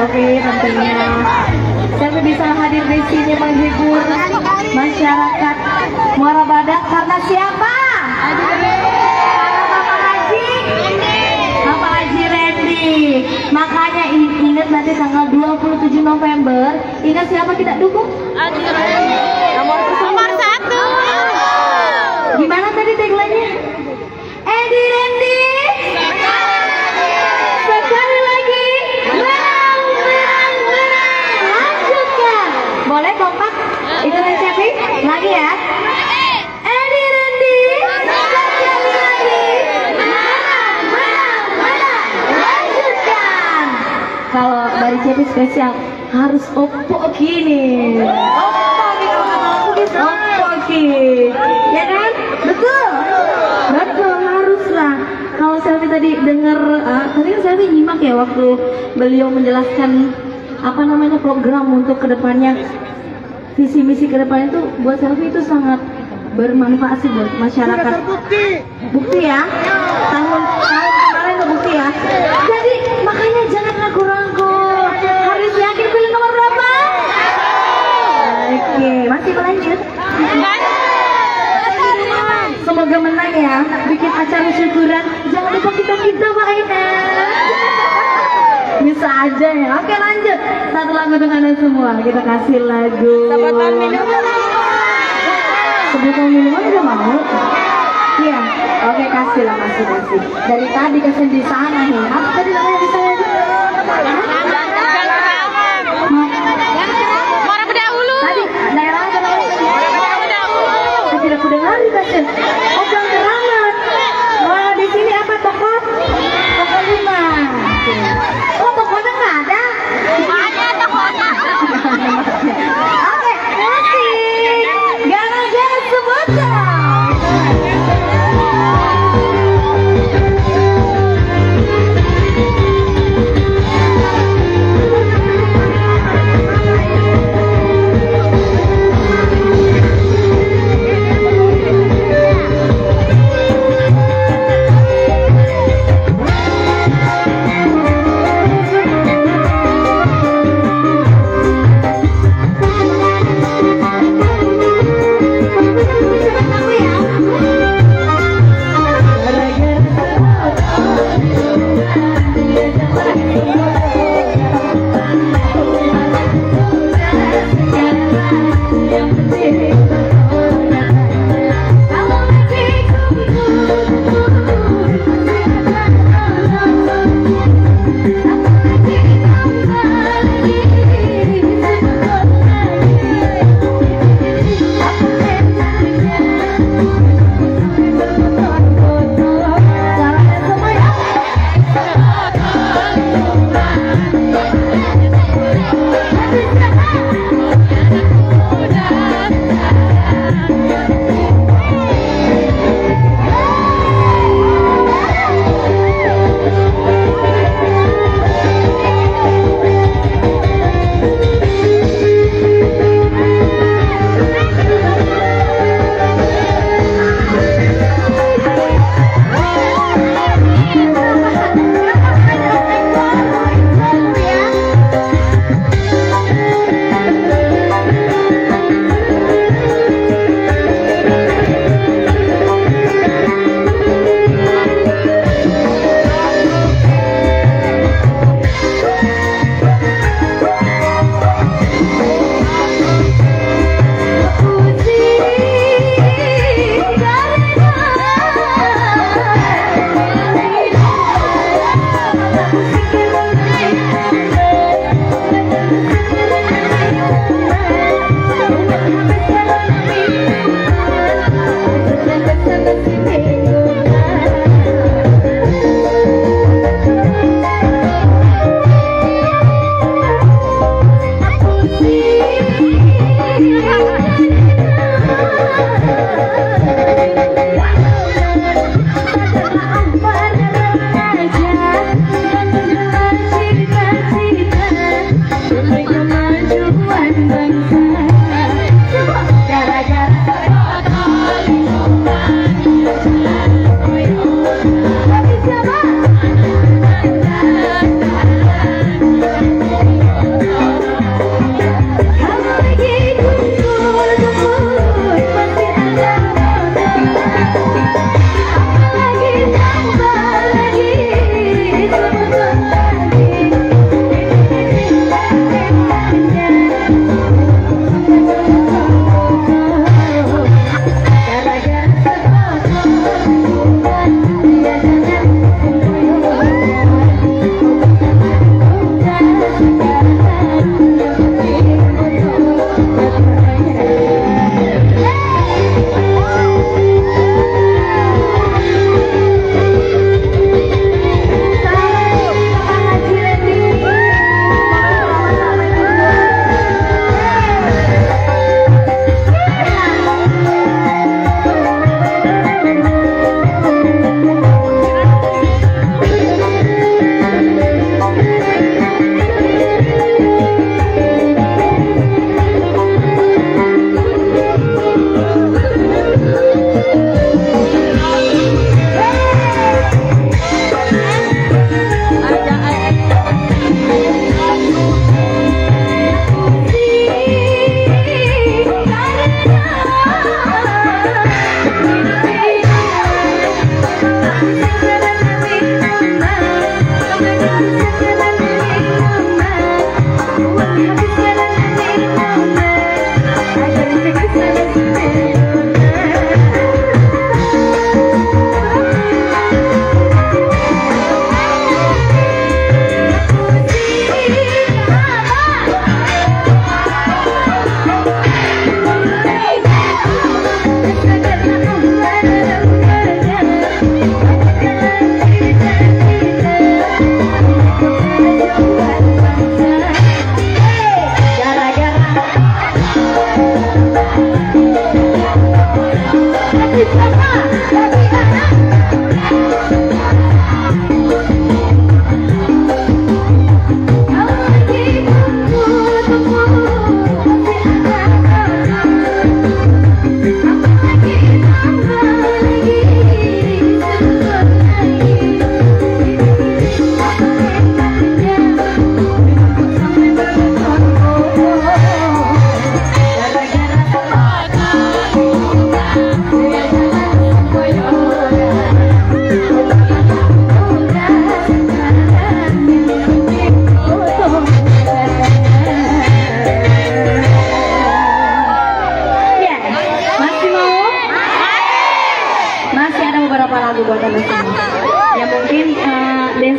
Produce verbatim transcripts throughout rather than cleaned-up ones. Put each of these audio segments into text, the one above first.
Selfie tentunya. Selfie bisa hadir di sini menghibur masyarakat Muara Badak karena siapa? Karena Bapak Haji Bapak Haji Randy. Makanya ingat nanti tanggal dua puluh tujuh November. Ingat siapa kita dukung? Haji Randy nomor satu. Gimana tadi tagline-nya? Edi Randy sekali lagi menang, menang, menang. Lanjutkan. Boleh kompak? Itu Cepi lagi ya. Edi Randy sekali lagi menang, menang, menang. Lanjutkan. Kalau dari Cepi spesial harus opo gini. Opo gitu kata aku bisa. Opo gini. Ya kan? Betul. Betul, haruslah. Kalau Selfie tadi dengar, uh, tadi kan Selfie nyimak ya waktu beliau menjelaskan apa namanya program untuk kedepannya, visi misi kedepannya itu buat Selfie itu sangat bermanfaat sih buat masyarakat. Bukti, bukti ya. Tahun tahun kemarin itu bukti ya. Jadi makanya jangan ragu-ragu. Harus yakin pilih nomor berapa? Oke, masih berlanjut. Semoga menang ya, bikin acara syukuran. Jangan lupa kita kita Pak Aina. Bisa aja ya. Oke lanjut. Satu lagu untuk Anda semua. Kita kasih lagu. Sebutan minuman. Sebutan minuman udah mau? Iya. Oke kasih lah, kasih kasih. Dari tadi kasih di sana nih. Apa tadi namanya di sana? Muara Bedahulu. Tadi daerah apa namanya? Tidak ku dengar kasih. Oh Gang Keramat. Wah di sini apa toko? Toko lima. Oh tokonya nggak ada? Ada tokonya. Oke musik. Gara-gara sebutan.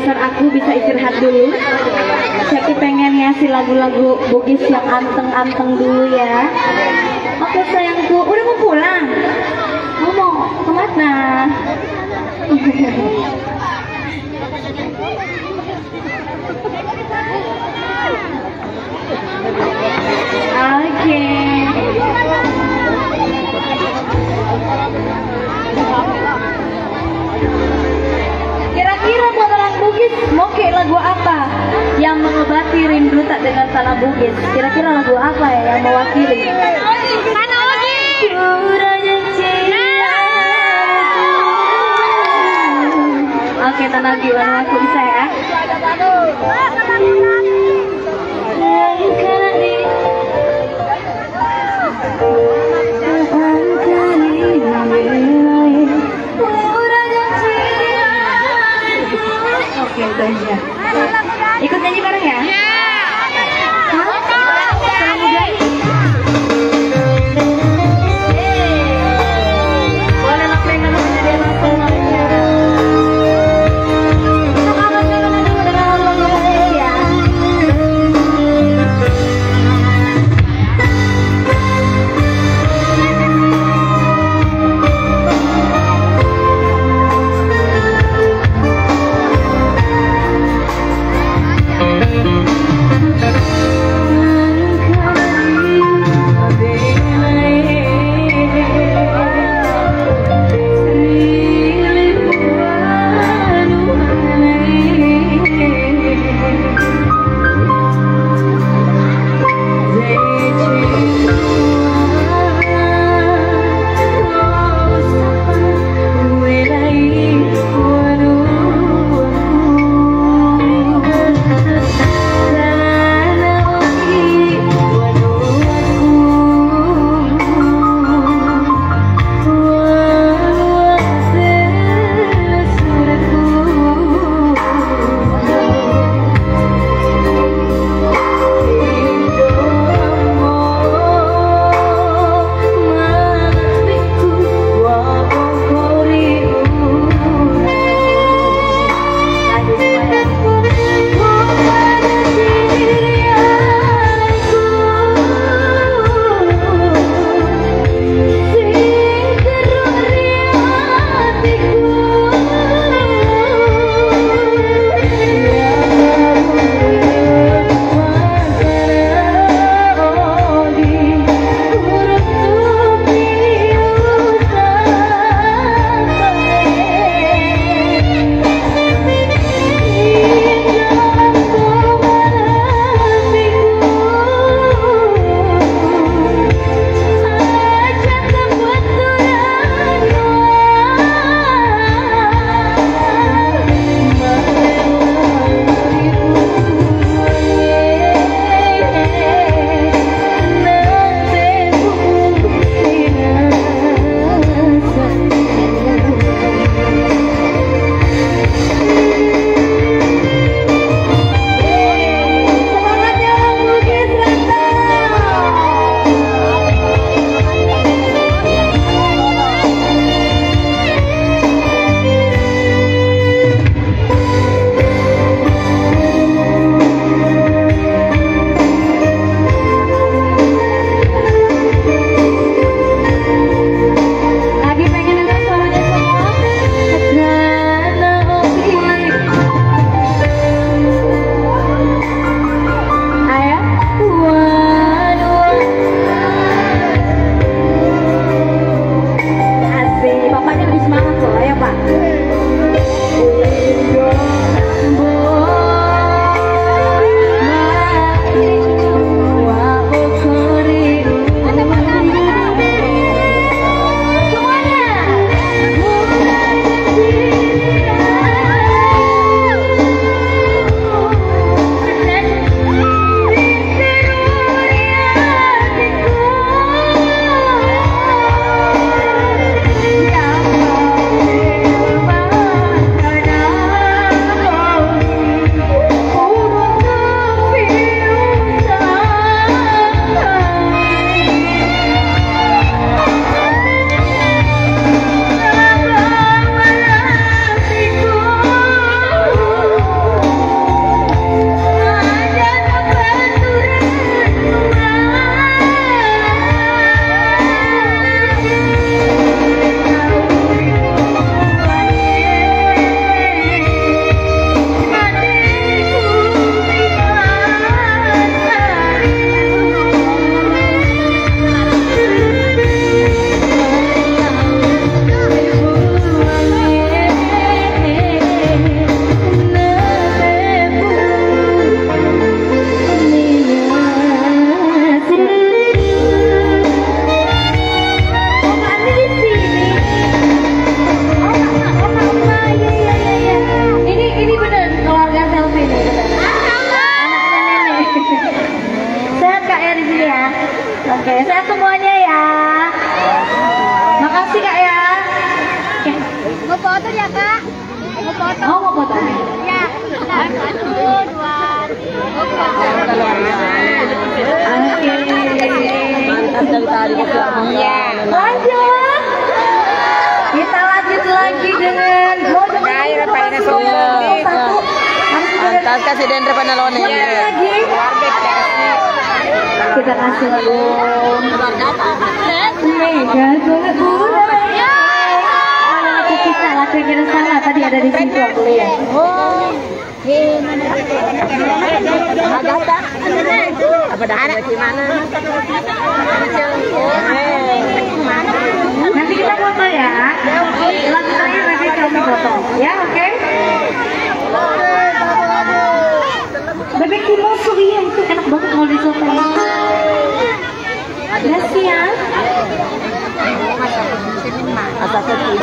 dancer aku bisa istirahat dulu. Cepi pengen ngasih lagu-lagu Bugis yang anteng-anteng dulu ya. Oke sayangku, udah mau pulang? Mau mau kemana? Oke. Kira-kira buat orang Bugis mau ke lagu apa yang mengobati rindu tak dengan tanah Bugis? Kira-kira lagu apa ya yang mewakili? Mana lagi? Oke, tanah gimana aku bisa ya? Oke, itu aja. Ikut nyanyi bareng ya? Hah? Selalu nyanyi. Boleh lah pengen menjadi anak semuanya. Kita kangen kangen dulu dengan lagu Bugis ya. Kas kasih dendre panalone. Lagi. Kita kasih lagu. Mega sulit pura. Lagu kita lagu yang kita salah tadi ada di situ aku lihat. Agatha. Apa dah di mana? Nanti kita foto ya. Lagu terakhir nanti kami foto. Ya, oke. Bebek timur Surya itu enak banget kalau dicobain. Gracias. Apa sih?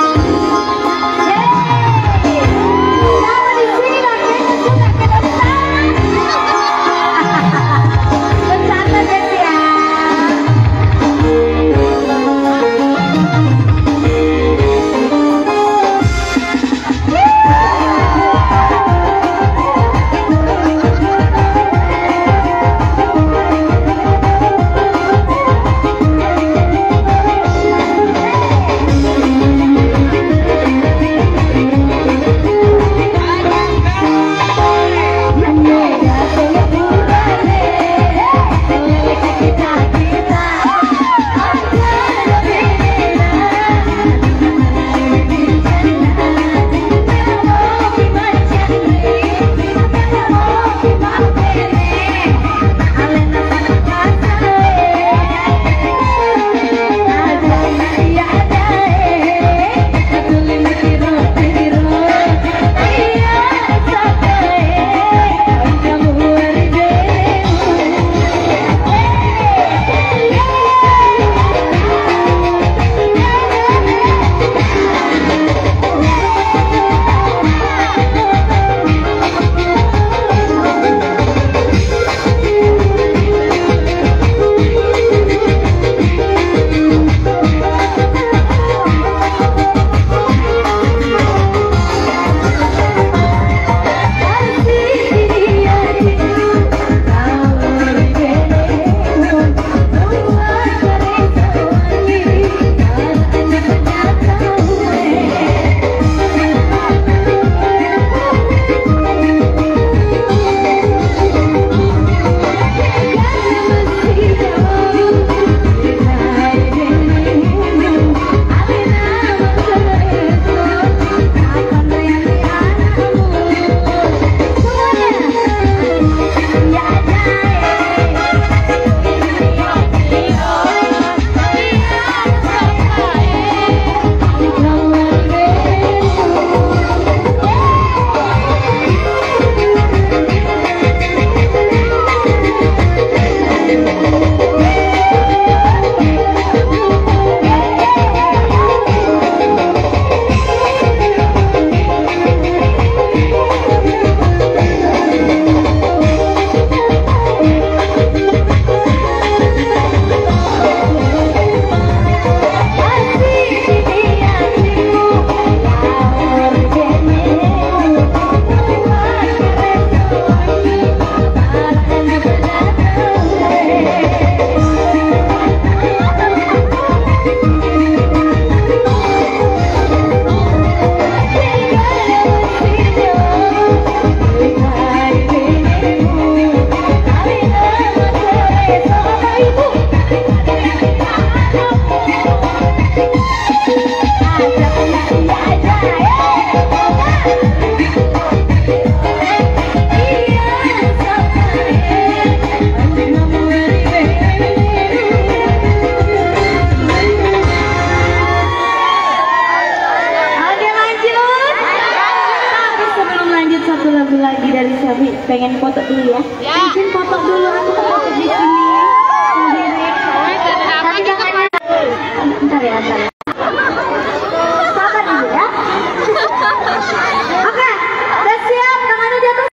pengen foto dulu ya. Ya. Izin foto dulu, aku mau foto di sini sendiri. Tapi jangan. Bentar ya, bentar ya.